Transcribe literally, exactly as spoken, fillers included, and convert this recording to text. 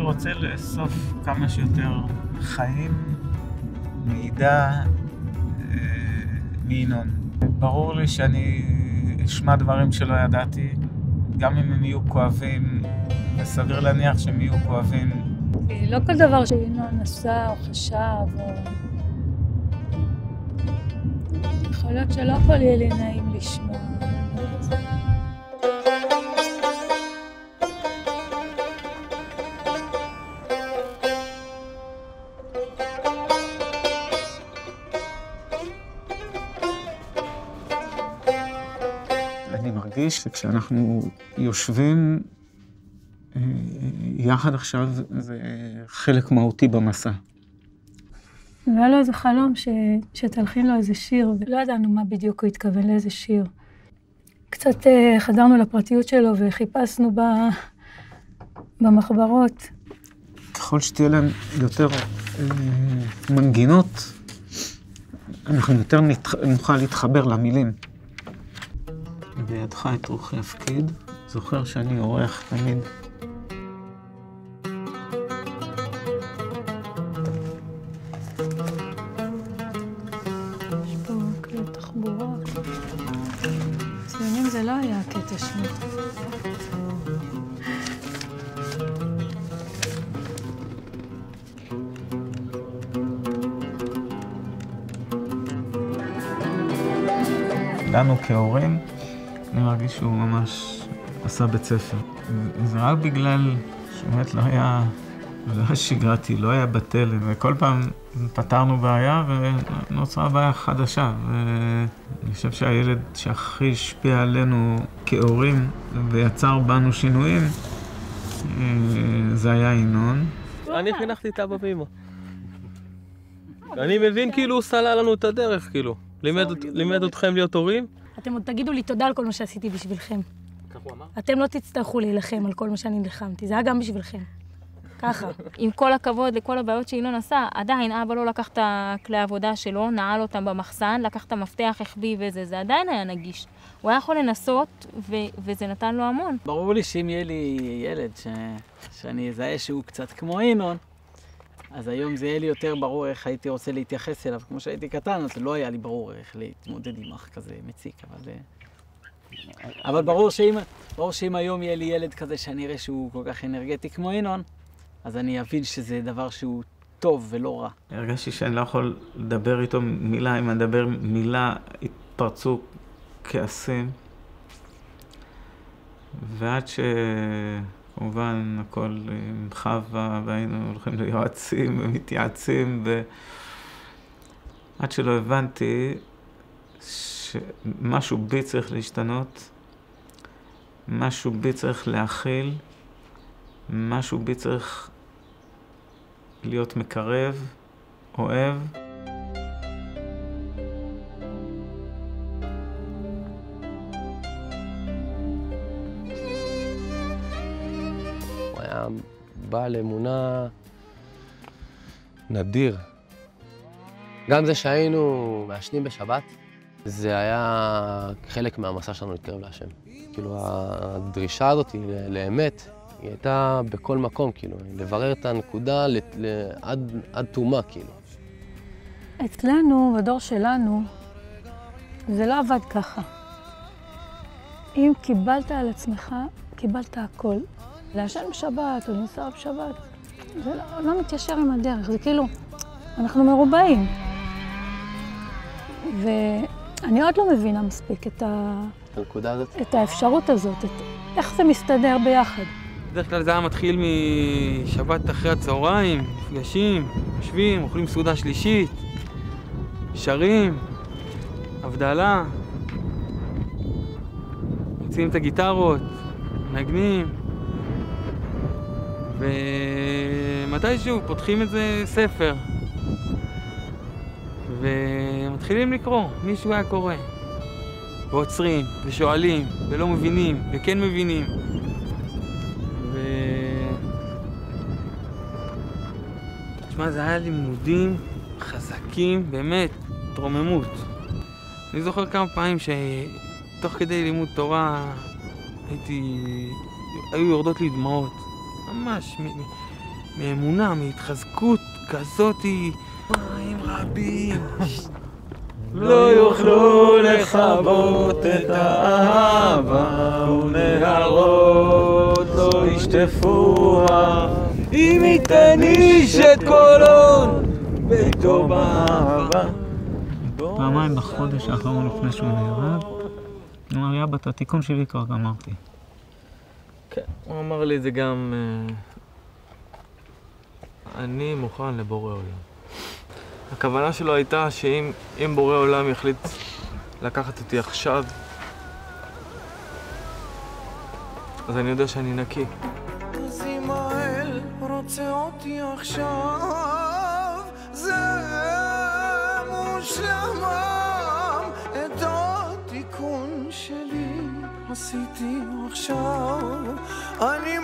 רוצה לאסוף כמה שיותר חיים, מידע, מינון. ברור לי שאני אשמע דברים שלא ידעתי, גם אם הם יהיו כואבים, וסביר להניח שהם יהיו כואבים. לא כל דבר שינון עשה או חשב, או... יכול להיות שלא הכל יהיה לי נעים לשמוע. אני מרגיש שכשאנחנו יושבים יחד עכשיו, זה חלק מהותי במסע. והיה לו איזה חלום ש... שתלחין לו איזה שיר, ולא ידענו מה בדיוק הוא התכוון לאיזה שיר. קצת uh, חזרנו לפרטיות שלו וחיפשנו ב... במחברות. ככל שתהיה להם יותר uh, מנגינות, אנחנו יותר נת... נוכל להתחבר למילים. בידך את רוחי הפקיד, זוכר שאני עורך תמיד. יש פה כלי תחבורה. ציונים זה לא היה הקטע שלו. לנו כהורים, אני מרגיש שהוא ממש עשה בית ספר. זה רק בגלל שבאמת לא היה, לא היה שגרתי, לא היה בטל, וכל פעם פתרנו בעיה ונוצרה בעיה חדשה. ואני חושב שהילד שהכי השפיע עלינו כהורים ויצר בנו שינויים, זה היה ינון. אני חינכתי את אבא ואמא. אני מבין כאילו הוא סלל לנו את הדרך, כאילו. לימד אתכם להיות הורים? אתם עוד תגידו לי תודה על כל מה שעשיתי בשבילכם. כך הוא אמר? אתם לא תצטרכו להילחם על כל מה שאני נלחמתי, זה היה גם בשבילכם. ככה. עם כל הכבוד לכל הבעיות שינון עשה, עדיין אבא לא לקח את הכלי העבודה שלו, נעל אותם במחסן, לקח את המפתח, החביא וזה, זה עדיין היה נגיש. הוא היה יכול לנסות, ו- וזה נתן לו המון. ברור לי שאם יהיה לי ילד ש- שאני אזהה שהוא קצת כמו ינון, אז היום זה יהיה לי יותר ברור איך הייתי רוצה להתייחס אליו. כמו שהייתי קטן, אז לא היה לי ברור איך להתמודד עם אח כזה מציק, אבל... אבל ברור שאם, ברור שאם היום יהיה לי ילד כזה שאני אראה שהוא כל כך אנרגטי כמו ינון, אז אני אבין שזה דבר שהוא טוב ולא רע. הרגשתי שאני לא יכול לדבר איתו מילה, אם אני מדבר מילה, התפרצו כעסים. ועד שכמובן הכל עם חווה, והיינו הולכים ליועצים ומתייעצים, ועד שלא הבנתי שמשהו בי צריך להשתנות, משהו בי צריך להכיל, משהו בי צריך להיות מקרב, אוהב. הוא היה בעל אמונה נדיר. גם זה שהיינו מעשנים בשבת, זה היה חלק מהמסע שלנו להתקרב להשם. כאילו, הדרישה הזאת לאמת, היא הייתה בכל מקום, כאילו, לברר את הנקודה עד, עד תומה, כאילו. אצלנו, בדור שלנו, זה לא עבד ככה. אם קיבלת על עצמך, קיבלת הכל. לעשן בשבת או לנסוע בשבת, זה לא, לא מתיישר עם הדרך, זה כאילו, אנחנו מרובעים. ואני עוד לא מבינה מספיק את, ה... הנקודה הזאת? את האפשרות הזאת, את... איך זה מסתדר ביחד. בדרך כלל זה היה מתחיל משבת אחרי הצהריים, נפגשים, יושבים, אוכלים סעודה שלישית, שרים, הבדלה, מוציאים את הגיטרות, מנגנים, ומתישהו פותחים איזה ספר, ומתחילים לקרוא, מישהו היה קורא, ועוצרים, ושואלים, ולא מבינים, וכן מבינים. תשמע, זה היה לימודים חזקים, באמת, תרוממות. אני זוכר כמה פעמים שתוך כדי לימוד תורה הייתי... היו יורדות לי דמעות. ממש, מאמונה, מהתחזקות כזאתי. מים רבים לא יוכלו לכבות את האהבה, ונהרות לא ישטפוה, אם ייתן איש את קולון ביתו באהבה. פעמיים בחודש האחרון לפני שהוא נהרג, הוא אמר לי, אבא, את התיקון שלי כבר גמרתי. כן, הוא אמר לי את זה גם... אני מוכן לבורא עולם. הכוונה שלו הייתה שאם אם בורא עולם יחליט לקחת אותי עכשיו, אז אני יודע שאני נקי. אז אם האל רוצה אותי עכשיו, זה מושלם. את התיקון שלי עשיתי עכשיו, אני